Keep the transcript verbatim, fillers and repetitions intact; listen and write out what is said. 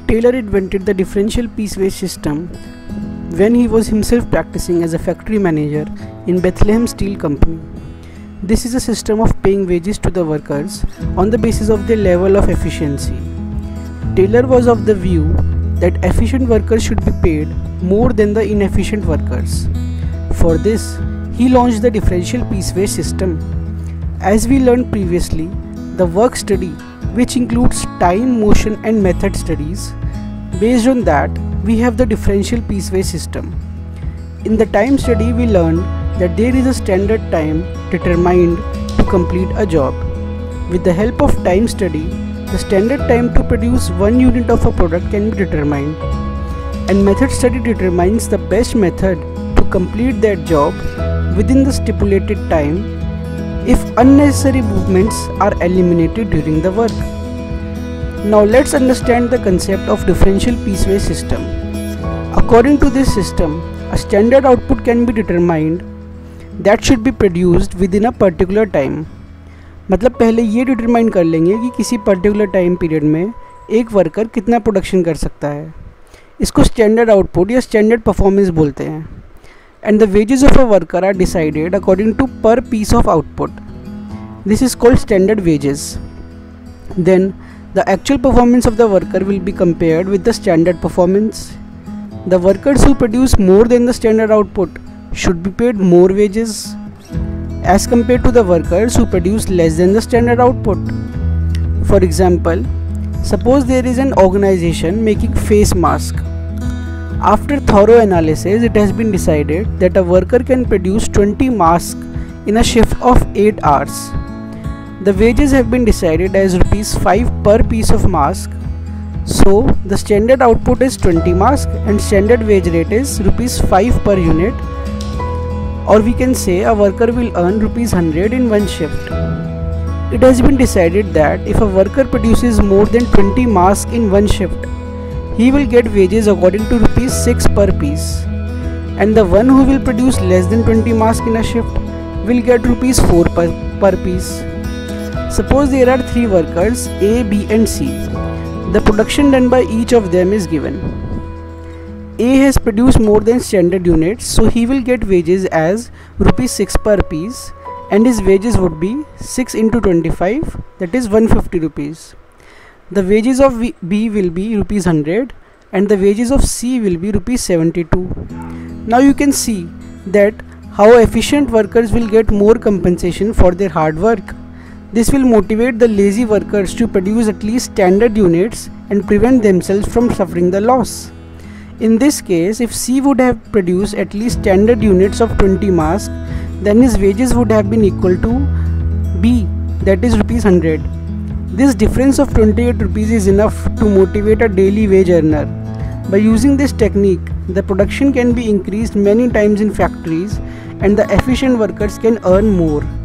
Taylor invented the differential piecewise system when he was himself practicing as a factory manager in Bethlehem Steel Company. This is a system of paying wages to the workers on the basis of their level of efficiency. Taylor was of the view that efficient workers should be paid more than the inefficient workers. For this, he launched the differential piecewise system. As we learned previously, the work study, which includes time, motion and method studies, based on that we have the differential piecewise system. In the time study, we learned that there is a standard time determined to complete a job. With the help of time study, the standard time to produce one unit of a product can be determined, and method study determines the best method to complete that job within the stipulated time if unnecessary movements are eliminated during the work. Now let's understand the concept of differential piecewise system. According to this system, a standard output can be determined that should be produced within a particular time. मतलब पहले ये determine कर लेंगे कि किसी particular time period में एक worker कितना प्रोडक्शन कर सकता है. इसको स्टैंडर्ड आउटपुट या स्टैंडर्ड परफॉर्मेंस बोलते हैं. And the wages of a worker are decided according to per piece of output. This is called standard wages. Then the actual performance of the worker will be compared with the standard performance. The workers who produce more than the standard output should be paid more wages as compared to the workers who produce less than the standard output. For example, suppose there is an organization making face mask. After thorough analysis, it has been decided that a worker can produce twenty masks in a shift of eight hours. The wages have been decided as rupees five per piece of mask. So the standard output is twenty masks and standard wage rate is rupees five per unit, or we can say a worker will earn rupees one hundred in one shift. It has been decided that if a worker produces more than twenty masks in one shift, he will get wages according to rupees six per piece, and the one who will produce less than twenty masks in a shift will get rupees four per, per piece. Suppose there are three workers A, B and C. The production done by each of them is given. A has produced more than standard units, so he will get wages as rupees six per piece, and his wages would be six into twenty-five, that is one hundred fifty rupees. The wages of B will be rupees one hundred and the wages of C will be rupees seventy-two. Now you can see that how efficient workers will get more compensation for their hard work. This will motivate the lazy workers to produce at least standard units and prevent themselves from suffering the loss. In this case, if C would have produced at least standard units of twenty masks, then his wages would have been equal to B, that is rupees one hundred. This difference of twenty-eight rupees is enough to motivate a daily wage earner. By using this technique, the production can be increased many times in factories and the efficient workers can earn more.